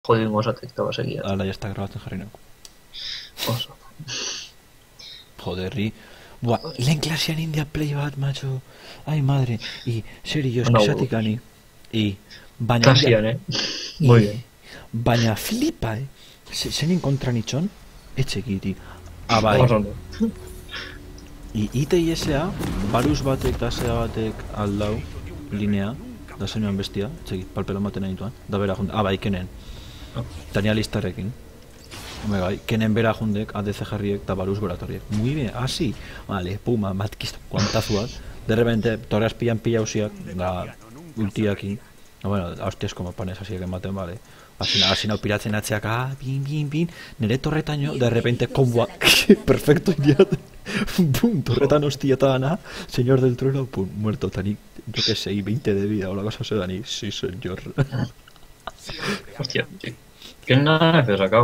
Joder, osatik eta basegia. Hala, ya está grabatzen jarri nago. Oso. Joderri. Buah, lehen klasean India Play bat, macho. Ay, madre. Y, serio, No, esatik gani. Y, baina... Klasean, Muy bien. Baina flipa, Zen kontra nitxon, etxekiti. Abai. Oso ondo. I ITISA, baruz batek da zera batek aldau, linea, da zenuan bestia, txeki, palpelo maten nahi duan, da bera junde, bai, kenen. Tania listarrekin. Bai, kenen bera jundek, ADC jarriek, da baruz boratorriek. Muy bien, así. Vale, puma, matkiz, kuantazuak. De repente, torreaz pillan hausiak, da ultiakin. Bueno, hostias como panes así que maten, vale. Así no piratzen atzeak, pin, nire torretaino, de repente, comboa, perfecto, idiot. Pum, torretan hostia tana, señor del trueno, pum, muerto, Tani, yo que sé, 20 de vida, o la cosa se Dani, sí, señor. Hostia, que nada me he sacado,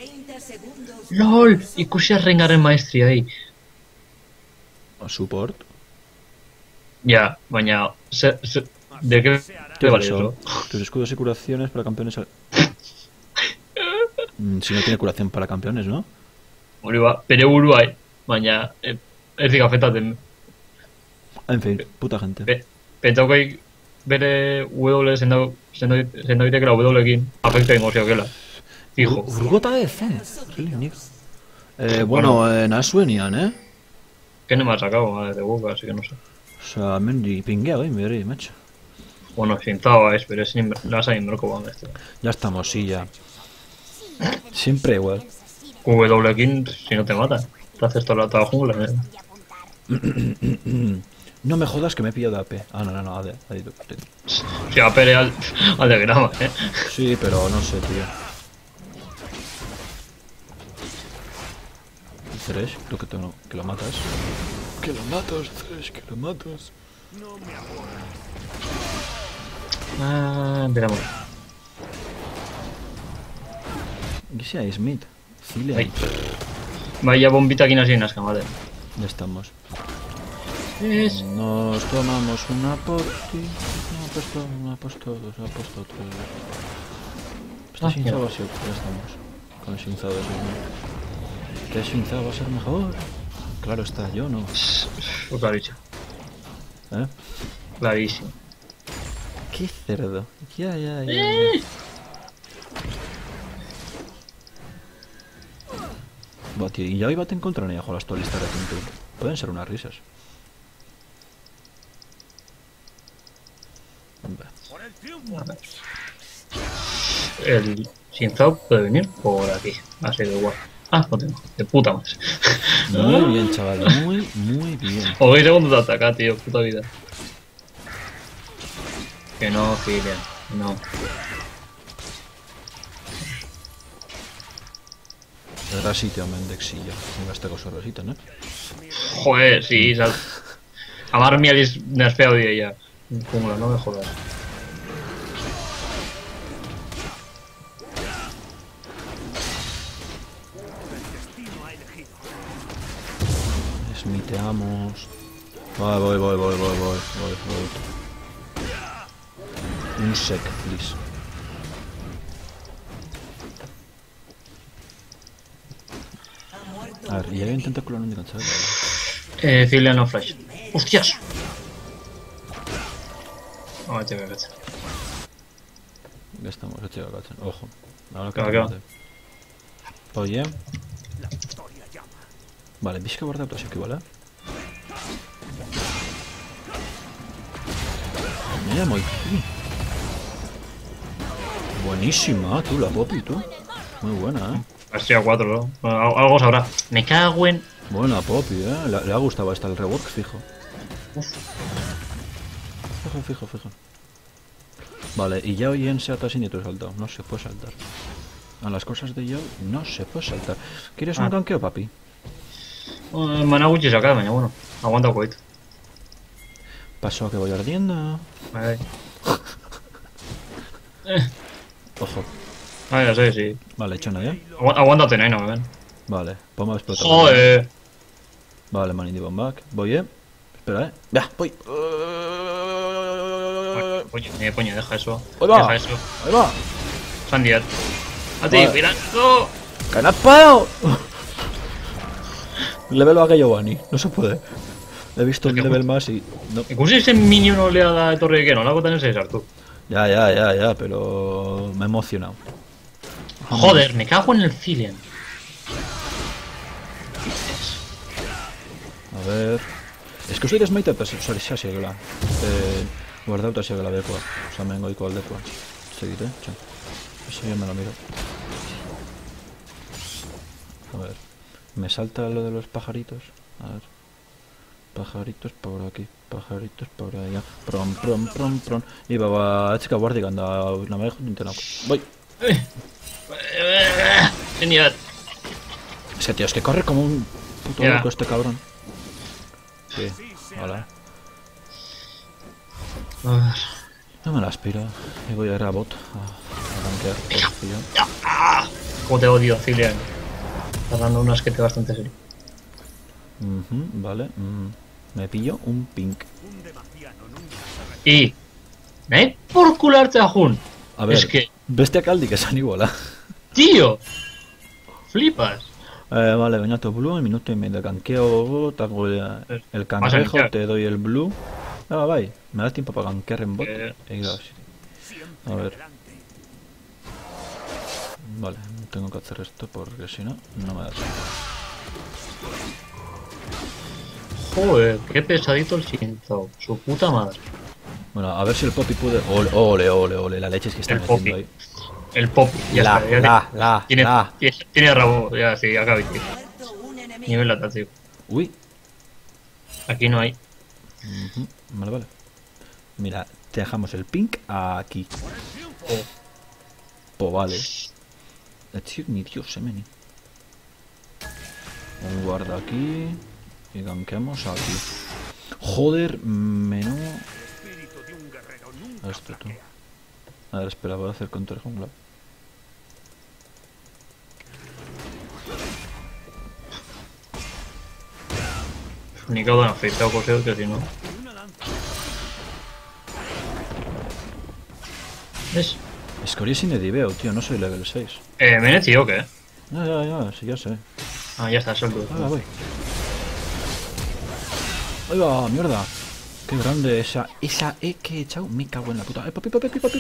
LOL, ikusi arrengaren maestria ahí. Support. Ya, baina, ¿de qué te vale eso? Tus escudos y curaciones para campeones... si no tiene curación para campeones, ¿no? Hori ba, bere buruai, baina, ez dik afetaten. En fin, puta gente. Pentaukai bere W sendo ditekela W-ekin afekta ingo ziokela. Fijo. Urgota de zen. Bueno, nasuenian, Que no me ha sacado madre de boca, así que no sé. O sea, mendi pingueado, berri, macho. Bueno, pintaba es, pero es la sain merko esto. Ya estamos, sí, ya. Siempre igual. W-ekin, si no te mata. Te haces toda la jungla, No me jodas que me he pillado de AP. Ah, no, AD. Si va a pelear al de grama, Sí, pero no sé, tío. Thresh, creo que lo matas. Que lo matas, Thresh, que lo matas. Veramos. ¿Qué sea Smith? Cillian. Vaya bombita aquí en las camas. Ya estamos. Es... Nos tomamos una por ti. Una puesto dos, ha puesto tres. ¿Está sinzado así? Ya estamos. Con el sinzado de Smith. ¿Qué sinzado va a ser mejor? Claro está, yo no. Pues clarísimo. Clarísimo. Qué cerdo. Ya. Buah, tío, y ya hoy va a encontrar ni a las listas de punto. Pueden ser unas risas. El Shinzao puede venir por aquí. Así de igual. No tengo. De puta más. Muy bien, chaval. Muy bien. O 2 segundos de atacar, tío. Puta vida. Que no, Cillian. No. Era sitio Mendexilla. Me este cosa rosita, ¿no? Joder, sí. Amar mi alis nerfeado de ella. Jungla, no me jodas. Smiteamos. Voy. Un sec, please. A ver, ya intento colar un descansar. Cillian no flash. ¡Hostias! Te voy a cachar. Ya estamos, hecho de cachar. Ojo. Ahora Claro, que claro. mate. Oye. Vale, ¿veis que guardar así que vale? Mira, muy bien. Buenísima, tú, la Poppy, tú. Muy buena, Estoy a 4, ¿no? Bueno, algo sabrá. Me cago en... Buena Poppy, le ha gustado hasta el rework, fijo. Fijo. Vale, y ya hoy en Seata sin tu saltado. No se puede saltar. A las cosas de yo no se puede saltar. ¿Quieres un ganqueo, papi? Managuchi saca, mañana, bueno. Aguanta un poquito. Paso que voy ardiendo. Vale. Ojo. Ya sé, sí. Vale, hecho nada. Aguántate, no, ven. Vale, vamos a explotar. Joder. Vale, man in the bomb back. Voy, Espera, Ya, voy. Coño, deja eso. Ahí va. Deja eso. Ahí va. Sandier. ¡A ti, Piranzo! ¡Canapao! Level a Giovanni, no se puede. He visto un level más y... No. Incluso ese minion oleada de torre que no, la hago tan en César, tú. Ya, pero me he emocionado. Joder, me cago en el Cillian. A ver... Es que usai smite per xa segela. Guardauta segela dekoa. Osa, me goiko aldekoa. Segite, txan. Eso yo me lo miro. A ver. Me salta lo de los pajaritos. A ver. Pajaritos por aquí. Pajaritos por allá. Prom. Iba a chica guardia da una vez intentando. Voy. Genial. Ese tío es que corre como un puto loco este cabrón. Sí, hola. A ver. No me la aspiro. Y voy a ir a bot a rankear. Como te odio, Cillian. Estás dando un asquete bastante serio. Vale. Me pillo un pink. Y... ¡Me por cularte a Jun! A ver, es que... bestia caldi que se iguala. ¡Tío! ¡Flipas! Vale, Beñato Blue, en minuto y medio. Ganqueo, te hago el cangrejo, te doy el blue. Ah, bye. Me da tiempo para gankear en bot. A ver. Vale, tengo que hacer esto porque si no, no me da tiempo. Joder, qué pesadito el Shinzo. Su puta madre. Bueno, a ver si el Poppy puede... Ole, la leche es que está metiendo ahí. El Poppy, ya está. Tiene rabo, ya sí, acabé. Nivel lata, tío. Uy. Aquí no hay. Vale. Mira, te dejamos el pink aquí. Pues vale. Tío, ni Dios, meni. Un guarda aquí. Y ganqueamos aquí. Joder, menú. Esto tú. A ver, espera, voy a hacer counter jungla. Ni que han afeitado coseo que si no. ¿Ves? Escoria sin ediveo, tío, no soy level 6. ¿Me he tío o qué? Ya, sí, ya sé. Ah, ya está, suelto. Voy. Ahí va, mierda. Qué grande esa E que he echado. Me cago en la puta. Papi, no.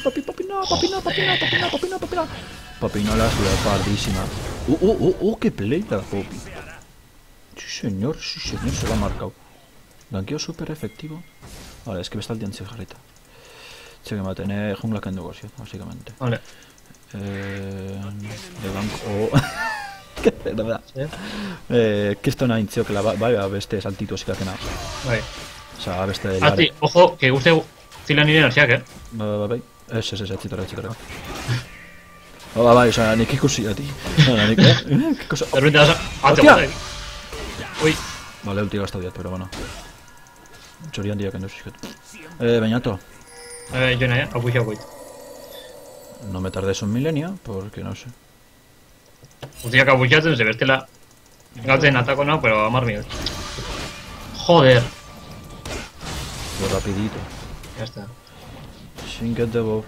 Papi, no la ciudad pardísima. Qué play la Poppy. Sí, señor, se lo ha marcado. Ganqueo súper efectivo. Vale, es que me está el día en cigarrita. Sí, que me va a tener jungla que en negocio, básicamente. Vale. De banco. Qué verdad. Que esto no ha iniciado que la vaya a ver este saltito si que hace nada. Vale. O sea, a ver este de sí, ojo, que use Cillian y energía, ¿qué? Vai. Ese, chitore. Vai, o sea, ni qué cosilla, tío. Ni qué cosa. De repente vas a... ¡Hostia! Uy. Vale, ulti gastado 10, pero bueno. Chorian dia que no sé. Beñato. Yo no, voy. No me tardes un milenio, porque no sé. Hostia, capuchato, se ve que la... Galten ataco no, pero a mar mío. Joder. Pues rapidito. Ya está. Sin get the bow.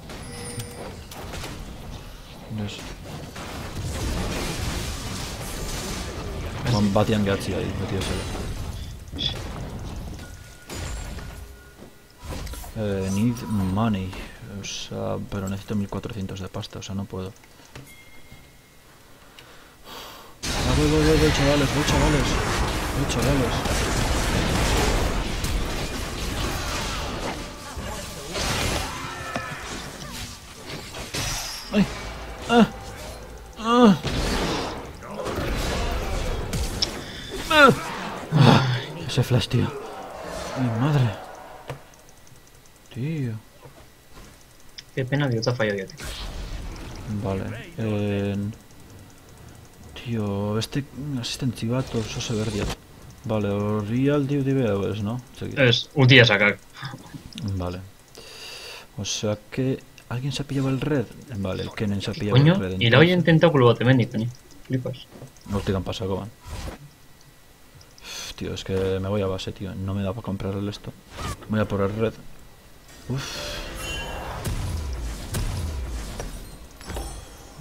Con Batian Gatsi ahí, metido solo. Need money. O sea, pero necesito 1400 de pasta, o sea, no puedo. Voy, chavales. ¡Ay! Ese flash, tío. Mi madre. Tío. Qué pena que yo te ha fallado ya, tío. Vale. Tío, este asistentivato, eso se verdia. Vale, o real diveo es, ¿no? Es un día sacar. Vale. O sea que... ¿Alguien se ha pillado el red? Vale, el Kennen se ha pillado Coño, el red. y la hoy he intentado con el botemen, coño. Flipas. Hostia, que han pasado, man. Tío, es que me voy a base, tío. No me da para comprarle esto. Voy a por el red.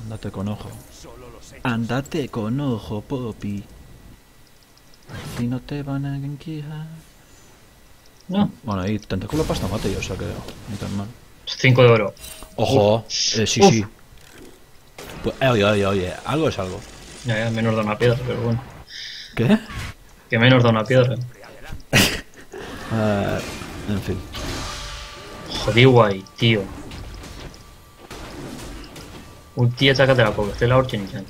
Andate con ojo. Andate con ojo, Poppy. Si no te van a enquijar. No. Bueno, ahí tentáculo pasta mate yo, o sea que ni tan mal. 5 de oro. Ojo, sí, sí. Pues, oye, algo es algo. Ya, menos da una piedra, pero bueno. ¿Qué? Que menos da una piedra. En fin. Joder, guay, tío. Ulti sácate la pobre, este es la Orchenichan.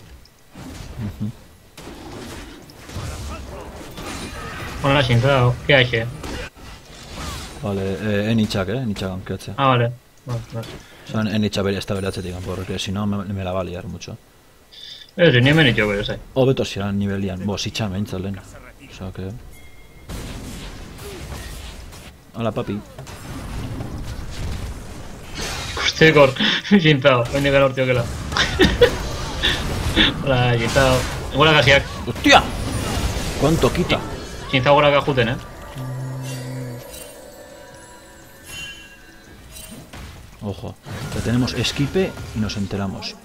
Bueno, la Shinzao, ¿qué hay? Vale, Enichak, Enichak ankeatzea. Ah, vale. Vale. Osa, Enichak bere ez da beratzetik, porque si no me la va a liar mucho. Ni hemen itxo bero, zai. Hobeto zian nivelian, zitxan behintzat lehen. Osa, que... Hola, papi. Ikusteko Shinzao, baina gara hortio kela. Hola, Shinzao. Gora gaziak. ¡Hostia! ¿Cuánto quita? Shinzao gora gajuten, Ojo, que tenemos esquipe y nos enteramos.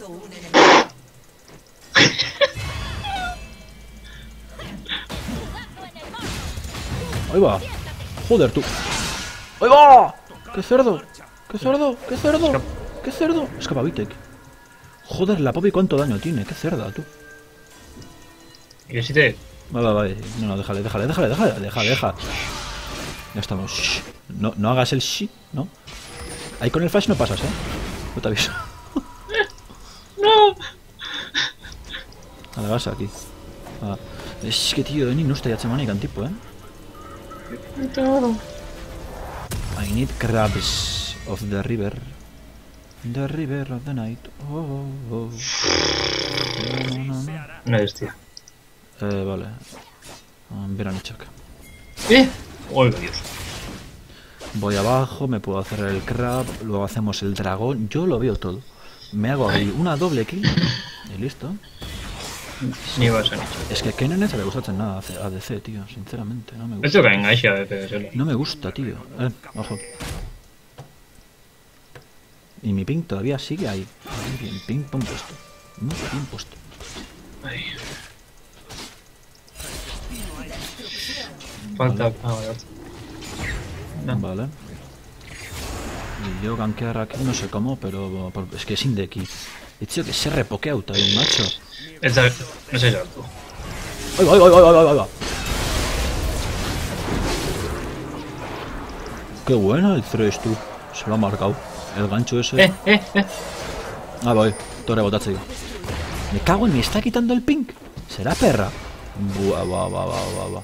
Ahí va. Joder, tú. ¡Ahí va! ¡Qué cerdo! ¡Qué cerdo! ¡Qué cerdo! ¡Qué cerdo! Escapa Vitek. Joder, la Poppy cuánto daño tiene. ¡Qué cerda, tú! ¿Y que si te...? Vale. No, déjale. Deja. Ya estamos. Shh. No hagas el shh, ¿no? Ahí con el flash no pasas, No te aviso. ¡No! Vale, vas aquí. Es que, tío, ni no estoy manican tipo, I need crabs of the river. The river of the night. Oh. No es, tío. Vale. Veranichak. ¡Oh, Dios! Voy abajo, me puedo hacer el crab, luego hacemos el dragón. Yo lo veo todo. Me hago ahí una doble kill y listo. Ni vas a nicho. Es que Kennen no le gusta nada a ADC, tío. Sinceramente, no me gusta. Esto que enganche a veces, No me gusta, tío. Ojo. Y mi ping todavía sigue ahí. Muy bien, ping pong puesto. Muy bien puesto. Ay. Falta... vale. No. Vale. Y yo gankear aquí no sé cómo, pero es que es indeki. He dicho que se repokeuta el macho. No sé yo, tú. ¡Ahí va! ¡Qué buena el Thresh, tú! Se lo ha marcado. El gancho ese. Ah, voy. Torre botache. Me cago en... ¿Me está quitando el ping? ¿Será perra? Buah.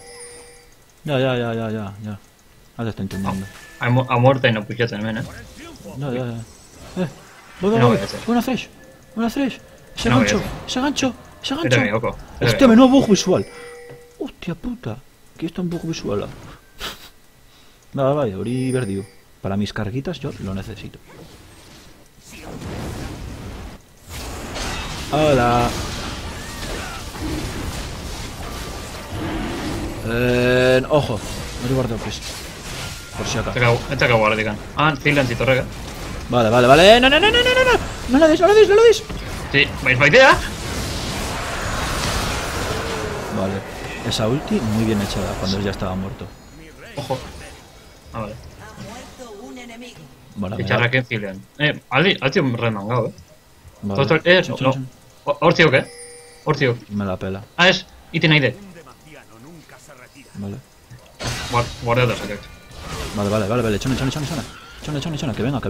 Ya. Ahora te estoy entendiendo. A muerte y no puxo también, Ya. Voy. Buena Thresh. Ese gancho. Hostia, menudo bug visual. Hostia puta. Aquí está un bug visual. Vale, hori berdiu. Para mis carguitas yo lo necesito. Hola. Ojo. No te guardo, pues. Por si acaso. Este acabo ahora, digan. Silence y Torrega. Vale. No. No lo des. Sí, ¿vais idea? Vale. Esa ulti muy bien echada cuando él ya estaba muerto. Ojo. Vale. Vale, Echarra que Silence. Al tío remangado, Vale. No. Hortio, ¿qué? Hortio. Me la pela. Es. Y tiene ID. Vale. Guarda de select. Vale. Chona. Que venga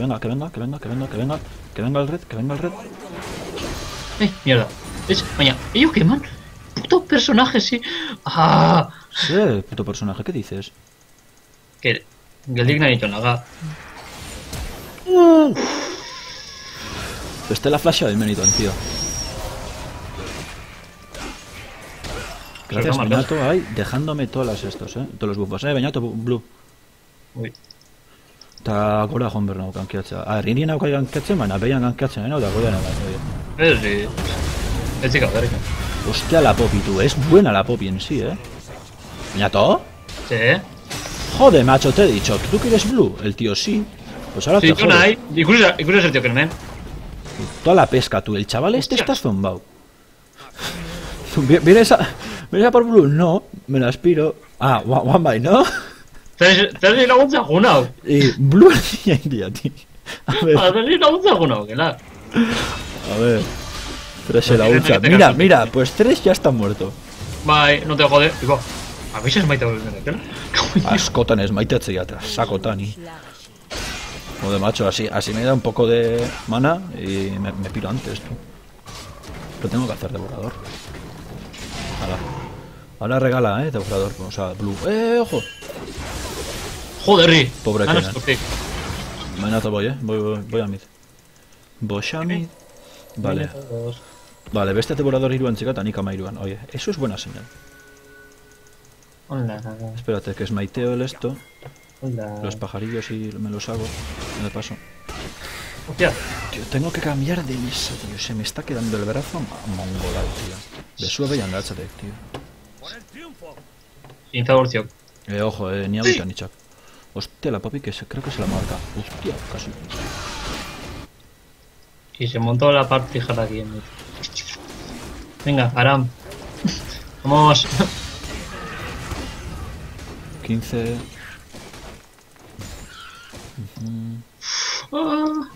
el red. Mierda. Maña. Ellos queman. Puto personaje, sí. Sí, puto personaje, ¿qué dices? Que el digna dicho naga. Este la flasha del Meniton, tío. Gracias, Beñato, ahí, dejándome todas estos, todos los buffos. Beñato, blue. Uy. Eta gora joan behar nago gankeatzea. Irien haukai gankeatzen, baina behian gankeatzen, da gora nago. Sí. Es chica, ¿verdad? Hostia, la Poppy, tú. Es buena la Poppy en sí, ¿Beñato? Sí. Joder, macho, te he dicho. ¿Tú quieres blue? El tío sí. Pues ahora sí, te jodes. Sí, incluso es el tío que no me... Toda la pesca, tú. El chaval este Hostia. está zombado. ¿Vienes a por Blue? No, me la aspiro. Ah, one by, ¿no? Te has llenado un zagunao. Blue ya iría, tío. A ver, Te has llenado un zagunao, que la. a ver. 3 en la Imagínate ultra. que te Mira, casas. mira, pues 3 ya están muertos. Bai, no te jode. Iba. A mí se es maite volver, ¿qué? Askotan ez maitetzea eta sakotan y... Joder, macho, así me da un poco de mana y me piro antes, tú. Lo tengo que hacer devorador. Ahora regala, devorador. O sea, blue. Ojo. Joder, Ri. Pobre Ah, no, Kenan. estoy. Mañana voy, voy a mid. Voy a mid. Vale. Vale, beste devorador iruan chica tanika mairuan. Oye, eso es buena señal. Hola. Espérate, que esmaiteo el esto. Hola. Los pajarillos y me los hago. Me paso. Hostia. Tío, tengo que cambiar de mesa, tío. Se me está quedando el brazo mongolal, tío. De suave y engáchate, tío. Sin zaborcio. Ojo, ni ahorita ni chap. Hostia, la papi que creo que se la marca. Hostia, casi. Y se montó la partijada aquí en medio. Venga, Aram. Vamos. 15. Ah.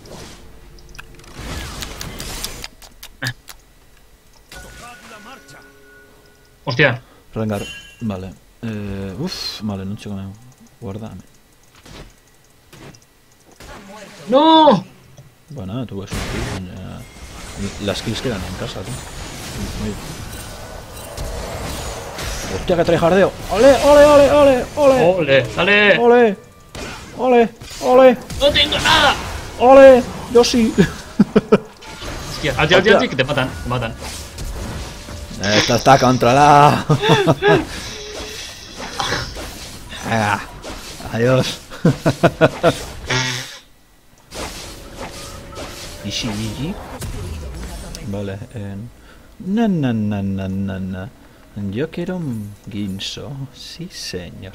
Hostia. Rengar. Vale. Vale, no chico, guardame. ¡No! Bueno, tú ves un kill. Las kills quedan en casa, tío. Hostia, que trae jardeo. ¡Ole, ole, ole, ole, ole! ¡Ole! ¡Dale! ¡Ole! ¡Ole! ¡Ole! ¡No tengo nada! ¡Ole! Yo sí. Hostia, al que te matan. Te matan. Esto está controlado. Venga. Adiós. ¿Y si GG? Vale. Na. Yo quiero un guinso. Sí, señor.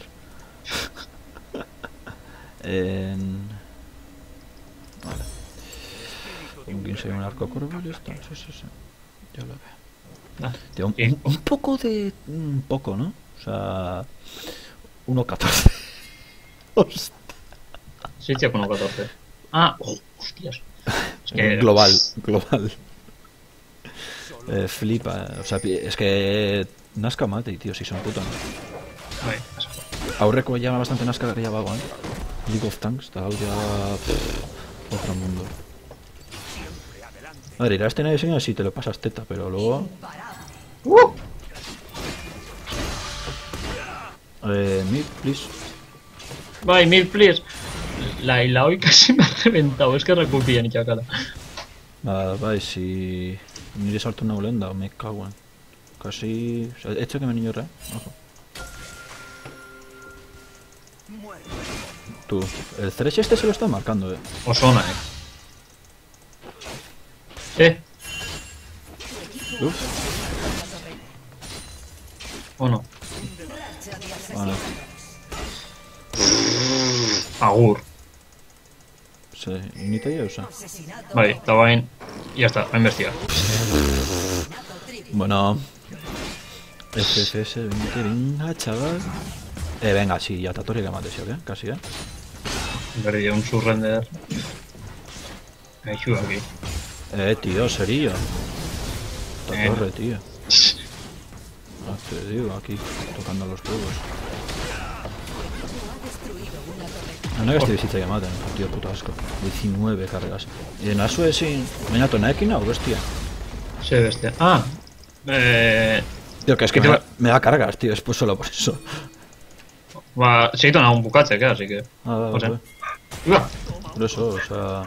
Vale. Un guinso y un arco curvo, listo. Sí. Yo lo veo. Ah, Tío, sí. un poco de... Un poco, ¿no? O sea... 1.14. Hostia. Sí, tío, con un 14. Ah, hostias. Es que... Global. Flipa. O sea, es que... Nazca mate, tío, si son puto. Vale, pasa. Aurreko llama bastante Nazca que ya va, ¿eh? League of Tanks, tal, ya... Otro mundo. A ver, irás a tener diseño si te lo pasas teta, pero luego... Mid, please. Bye, mid, please. La hoy casi me ha reventado. Es que recupía ni chacala. Vai, si... Nire salto una bolenda, me cago en... Casi... O sea, he hecho que me niño re. Ojo. Tú, el Thresh este se lo está marcando, Osona, Uf, ¿O no? vale. Agur. Sí, ni te o sea. Vale, estaba en... Y ya está, a investigar. Bueno. FFS 20, venga, chaval. Venga, sí, ya Tatori que mate, ¿sí o qué? Casi, Perdí un surrender. Me ayuda aquí. Tío, serio. Tatorre, tío. Ah, te digo, aquí, tocando los huevos. No que estoy visita que maten, tío, puto asco. 19 cargas. Y en Asue sin... ¿Meñato Naekina o bestia? Sí, bestia. Ah. Tío, que es que ¿Qué te va- me da cargas, tío, después solo por eso. Va... Se hizo un bucache, ¿qué? Así que... Ah, O sea... pues, ¡Uah! por eso, o sea...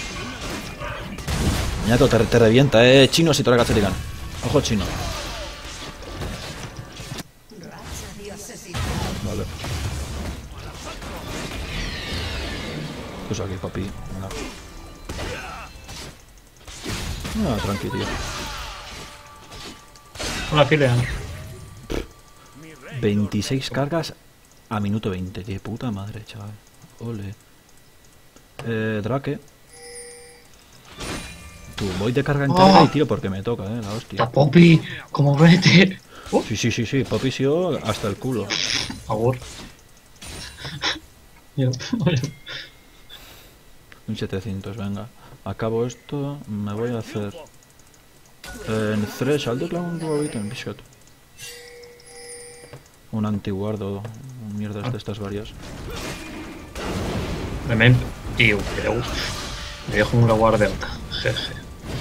Meñato, te revienta, chino si te la digan. Ojo chino. Vale. Pues aquí, papi. Venga. Ah, tranqui, tío. Hola, Filean. 26 cargas a minuto 20, tío. Puta madre, chaval. Ole. Drake. Tú, voy de carga en carga y tiro porque me toca, la hostia. ¡La Poppy! ¡Cómo vete! Sí, Poppy sido hasta el culo. Favor. Un 700, venga. Acabo esto, me voy a hacer... En Thresh, al declarar un robito en Bishot. Un antiguardo, mierdas de estas varias. Tío, pero me dejo una guardia alta. Jeje.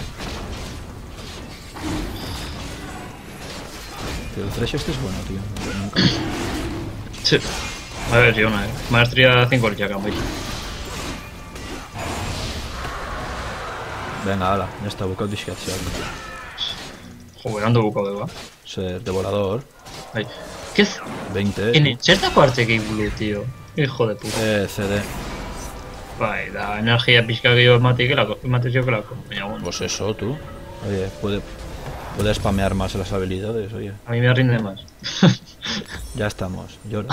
Tío, el Thresh este es bueno, tío. Nunca. Sí. A ver, si una, Maestría 5 ya cambio. Venga, ala, ya está, busca el Bishot. Jugando buco de va. Ser devorador. Ay. ¿Qué es? 20. En cierta parte que blue, tío. Hijo de puta. CD. Vale, la energía pizca que yo maté que la maté yo que la coño. Pues eso, tú. Oye, puede spamear más las habilidades, oye. A mí me rinde más. Ya estamos, llora.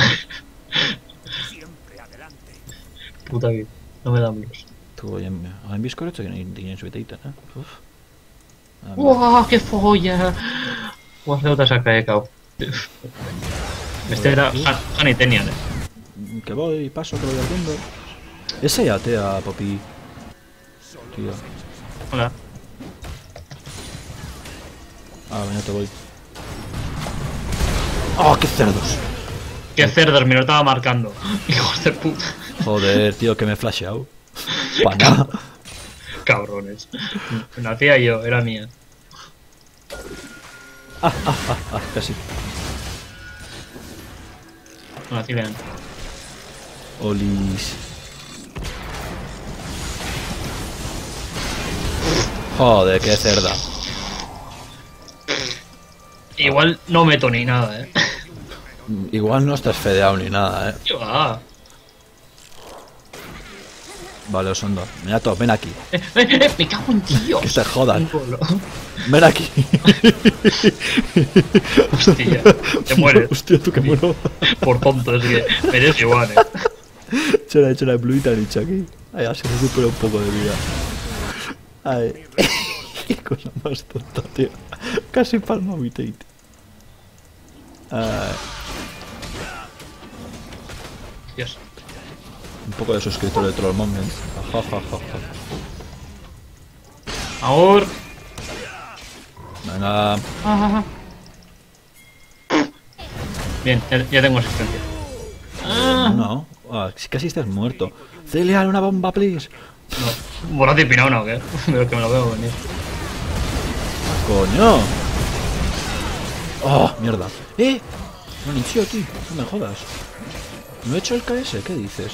Puta vida. No me dan blues. Tú, oye, en Discord tienen su vitita, Uf. ¡Wow! ¡Qué folla! Guau, se otra saca de cao. Este era Honey Tenian, Que voy, paso, que voy haciendo. Ese ya te a Poppy. Tío. Hola. Venga, te voy. ¡Oh, qué cerdos! ¡Qué cerdos! Me lo estaba marcando. Hijos de puta. Joder, tío, que me he flasheado. Pana. Cabrones. No hacía yo, era mía. Casi. No hacía bien. Olis. Joder, qué cerda. Igual no meto ni nada, Igual no estás fedeado ni nada, ¿Qué va? Vale, Osondo. Mira todo, ven aquí. Me cago en tío. Que se jodan. Ven aquí. Hostia, te mueres. Hostia, tú que muero. Por tonto, es que eres igual, Se la he hecho la blue y te han dicho aquí. Ay, así recupera un poco de vida. Ay. Qué cosa más tonta, tío. Casi palmo mi tate. Ay. Dios. Un poco de suscriptor de Troll Moments. Ahora. Venga. Bien, ya tengo asistencia. No. Casi estás muerto. Celial, una bomba, please. No. ¿Borrate y pinao o qué? Pero que me lo veo venir. ¡Coño! ¡Oh, mierda! No han hecho, tío. No me jodas. ¿No he hecho el KS? ¿Qué dices?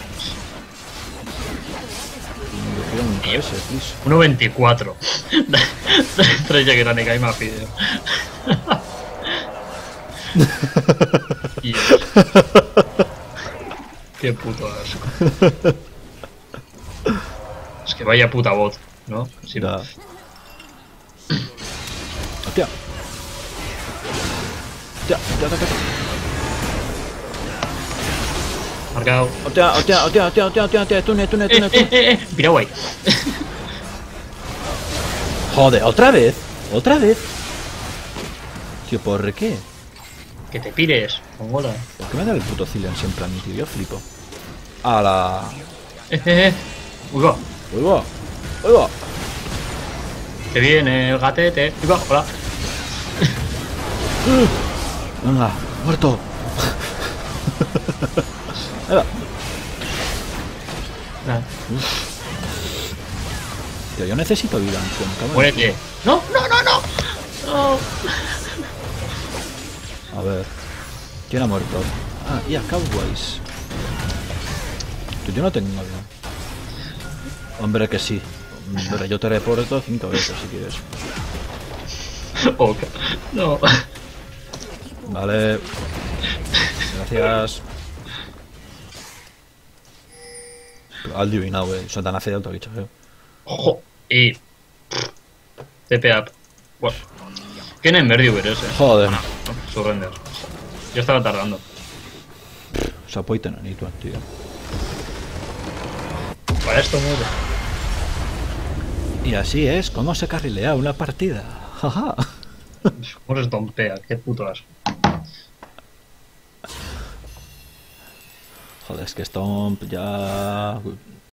Yo quiero un KS, please. 1.24. 3 ya que era Nekai más video. Qué puto asco. Es que vaya puta bot, ¿no? Sí, ya. Hostia. Hostia. Marcado. Hostia, tune. Mira, guay. Joder, ¿otra vez? Tío, ¿por qué? Que te pires, mongola. ¿Por qué me da el puto Zilean siempre a mí, tío? Yo flipo. ¡Hala! Uy, va. ¡Uy, va! Que viene el gatete. Uy, va, hola. Venga, muerto. Ahí va. Nah. Tío, yo necesito vida, cabrón. Muérete. No. A ver. ¿Quién ha muerto? Y a Cowboys. Yo no tengo vida. Hombre, que sí. Hombre, yo te reporto 5 veces si quieres. Ok. No. Vale. Gracias. Al adivinado, Son tan hace de otro bicho, Ojo. Y. TP up. Bueno. ¿Quién es Merdiver ese? Joder. No, surrender. Yo estaba tardando. Se apoya ni tú, tío. Para esto muere. Y así es como se carrilea una partida. Jaja. ¿Cómo se estompea? Qué puto asco. Joder, es que Stomp ya...